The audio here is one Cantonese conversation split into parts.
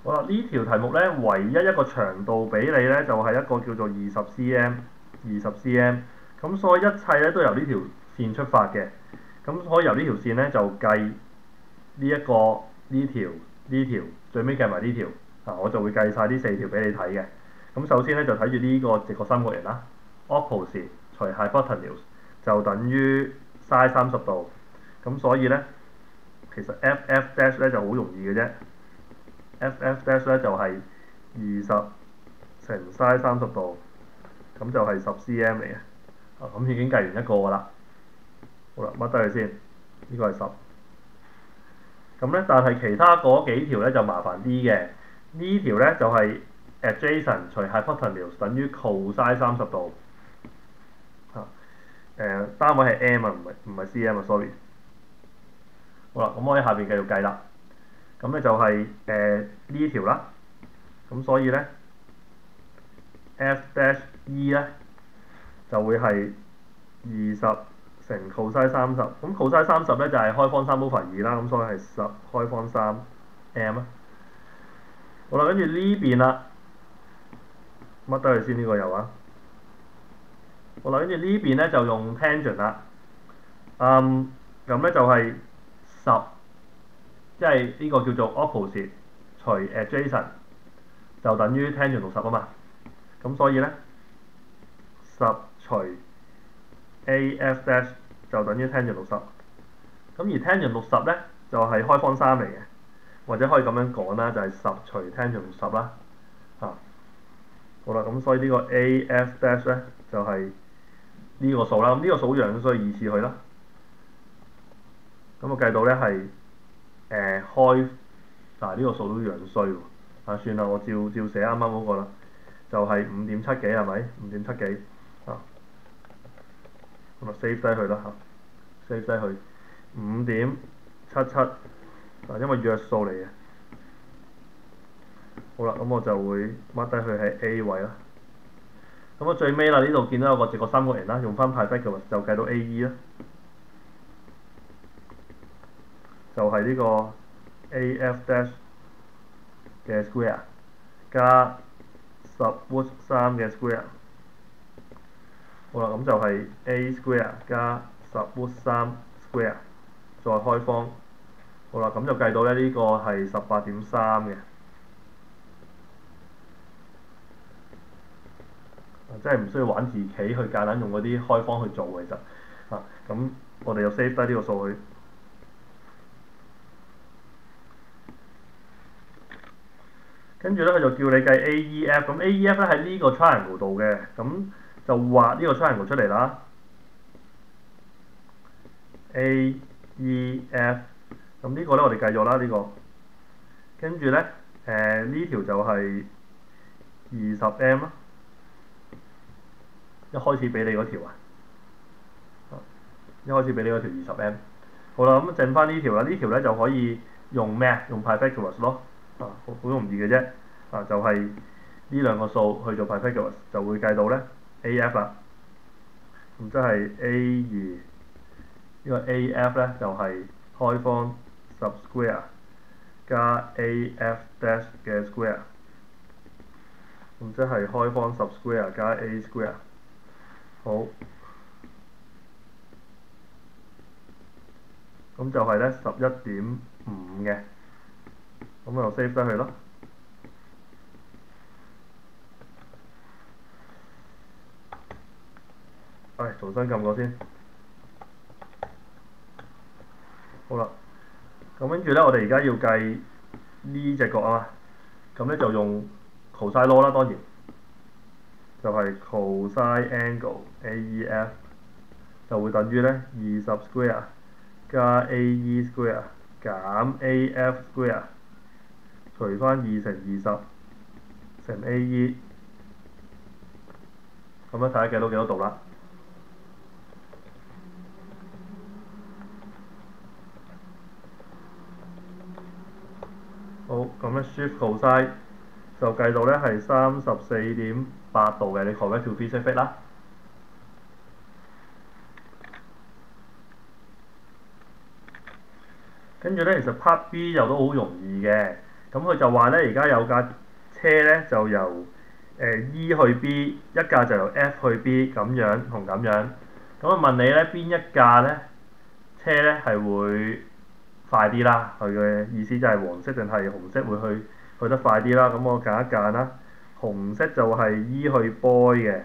好啦，呢條題目咧，唯一一個長度俾你咧，就係一個叫做20cm，咁所以一切咧都由呢條線出發嘅，咁可以由呢條線咧就計呢一個呢條最尾計埋呢條，我就會計晒呢4條俾你睇嘅。咁首先咧就睇住呢個直角三角形啦 ，opposite 除 hypotenuse 就等於 sin 30度，咁所以咧其實 FF dash 咧就好容易嘅啫。FF dash 咧就係20乘 sin 30度，咁就係10cm 嚟嘅。咁已經計完一個㗎啦。好啦，mark低佢先，呢個係10。咁咧，但係其他嗰幾條咧就麻煩啲嘅。呢條咧就係 adjacent 除 hypotenuse 等於 cos 30度。單位係 m 啊，唔係 cm 啊 ，sorry。好啦，咁我喺下邊繼續計啦。咁咧就係呢條啦。咁所以咧 F dash E 咧就會係20乘 cos 30。咁 cos 30咧就係開方3 over 2啦。咁所以係10開方3m 啊。好啦，跟住呢邊啦，mark低佢先呢個又啊。好啦，跟住呢邊咧就用 tangent 啦。咁咧就係10，即係呢個叫做 opposite 除 adjacent 就等於 tangent 60啊嘛。咁所以咧10除 AF dash 就等於 tangent 60。咁而 tangent 60咧就係開方3嚟嘅，或者可以咁樣講啦，就係10除 tangent 60啦。好啦，咁所以呢個 AF dash 咧就係呢個數啦。咁呢個數好樣，所以2次去啦。咁我計到咧係開呢個數都樣衰喎。算啦，我照寫啱啱嗰個啦，就係5.7幾係咪？5.7幾咁啊 save 低佢啦save 低佢5.77因為約數嚟嘅。好啦，咁我就會 mark 低佢喺 A 位啦。咁啊最尾啦，呢度見到有個直角三角形啦，用翻 Pythagoras 就計到 AE 啦，就係呢個 AF dash 嘅 square 加10 root 3嘅 square。好啦，咁就係 A square 加10 root 3 square 再開方。好啦，咁就計到咧呢個係18.3嘅。即係唔需要玩自己去夾硬用嗰啲開方去做其實。咁我哋就 save 低呢個數去。跟住咧，佢就叫你計 AEF。咁 AEF 咧喺呢個 triangle 度嘅，咁就畫呢個 triangle 出嚟啦。AEF，咁呢個咧我哋計咗啦，呢個。跟住咧，呢條就係20m 啦。一開始俾你嗰條一開始俾你嗰條20m。好啦，咁剩翻呢條啦，呢條咧就可以用咩？用 Pythagoras 咯。好容易嘅啫。就係呢兩個數去做 Pythagoras 就會計到咧 AF 啦。咁即係 A2，呢個 AF 咧就係開方10 square 加 AF dash 嘅 square。咁即係開方10 square 加 A square。好。咁就係咧11.5嘅。咁我就 save 低佢咯。重新撳過先。好啦，咁跟住咧，我哋而家要計呢隻角啊嘛，咁咧就用 cosine law 啦，當然就係 cosine angle AEF 就會等於咧20 square 加 AE square 減 AF square 除翻2乘20乘 AE， 咁樣睇下計到幾多度啦。好，咁咧 shift cosine 就計到咧係34.8度嘅，你 correct to Pacific 啦。跟住咧，其實 part B 又都好容易嘅。 咁佢就話咧，而家有架車咧就由E 去 B，一架就由 F 去 B 咁樣同咁樣。咁啊問你咧邊一架咧車咧係會快啲啦？佢嘅意思就係黃色定係紅色會去得快啲啦。咁我揀一揀啦，紅色就係 E 去 boy 嘅，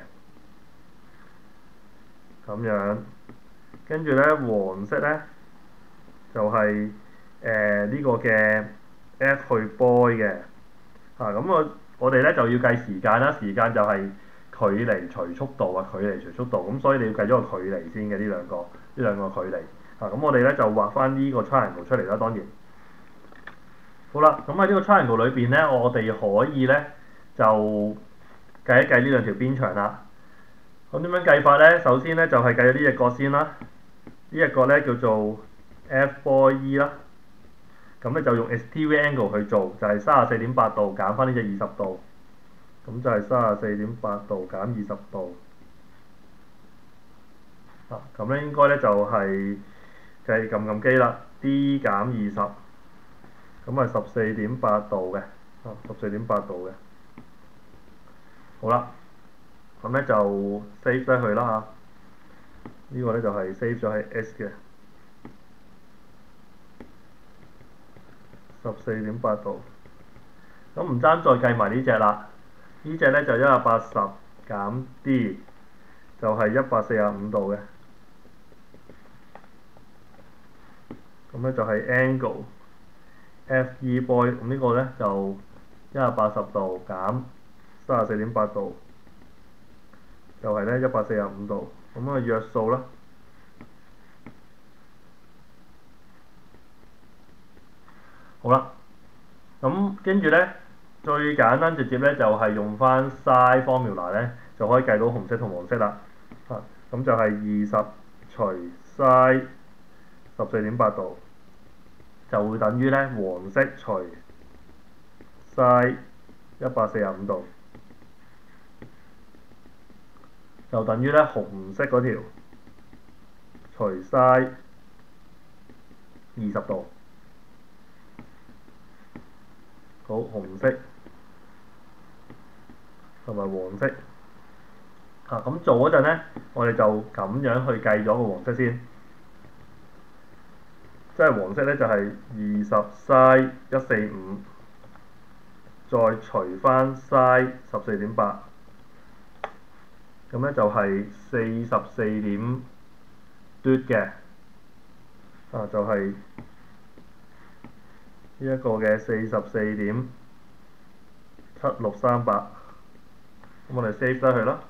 咁樣。跟住咧黃色咧就係呢個嘅 F 去 boy 嘅。咁我哋咧就要計時間啦，時間就係距離除速度啊，距離除速度。咁所以你要計咗個距離先嘅呢兩個距離。咁我哋咧就畫翻呢個 triangle 出嚟啦，當然。好啦，咁喺呢個 triangle 裏邊咧，我哋可以咧就計一計呢兩條邊長啦。咁點樣計法咧？首先咧就係計咗呢隻角先啦，呢隻角咧叫做 F boy E 啦。咁咧就用 exterior angle 去做，就係34.8度減翻呢隻20度，咁就係34.8度減20度。咁咧應該咧就係計撳機啦 ，D 減20，咁係14.8度嘅，14.8度嘅。好啦，咁咧就 save 咗佢啦嚇。呢個咧就係 save 咗喺 S 嘅。14.8度，咁唔爭再計埋呢隻啦。呢隻咧就180減 D， 就係145度嘅。咁咧就係 angle FE boy，咁呢個咧就180度減34.8度，就係咧145度。咁啊約數啦。好啦，咁跟住咧，最簡單直接咧就係用翻 sin formula 咧，就可以計到紅色同黃色啦。咁就係20除 sin 14.8度，就會等於咧黃色除 sin 145度，就等於咧紅色嗰條除 sin 20度。好，紅色同埋黃色。咁做嗰陣咧，我哋就咁樣去計咗個黃色先，即係黃色咧就係20 sin 145，再除翻 sin 14.8，咁咧就係44點嘟嘅，就係呢一個嘅44.7638，咁我哋 save 低佢啦。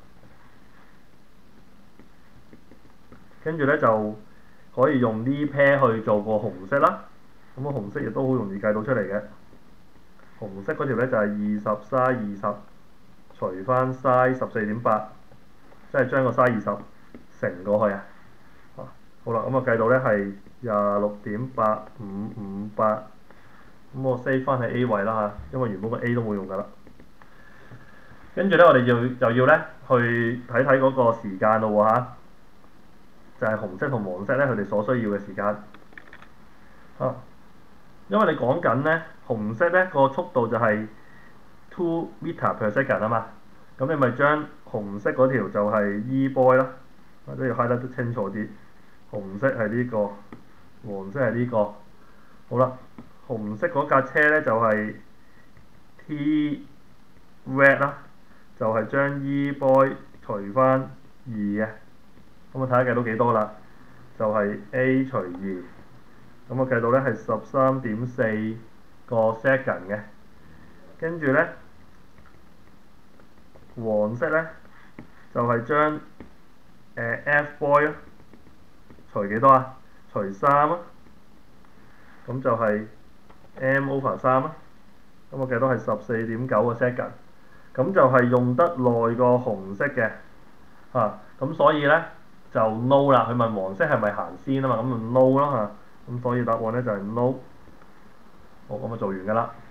跟住咧就可以用呢 pair 去做個紅色啦。咁個紅色亦都好容易計到出嚟嘅。紅色嗰條咧就係20 sin 20除翻 sin 14.8，即係將個 sin 20乘過去啊。好啦，咁我計到咧係26.8558。咁我 save 翻喺 A 位啦嚇，因為原本個 A 都冇用㗎啦。跟住咧，我哋就要咧去睇睇嗰個時間咯喎嚇，就係紅色同黃色咧，佢哋所需要嘅時間。因為你講緊咧紅色咧個速度就係 2 meter per second 啊嘛，咁你咪將紅色嗰條就係 E boy 啦，都要 highlight 得清楚啲。紅色係呢個，黃色係呢個。好啦。紅色嗰架車咧就係 T red 啦，就係將 E boy 除翻2嘅，咁我睇下計到幾多啦，就係 A 除2，咁我計到咧係13.4個 second 嘅。跟住咧黃色咧就係將F boy 除幾多啊？除3啊，咁就係M over 3啦，咁我計到係14.9個 second，咁就係用得耐過紅色嘅，咁所以咧就 no 啦。佢問黃色係咪行先啊嘛，咁就 no 啦嚇，咁所以答案咧就係 no。好，咁就做完㗎啦。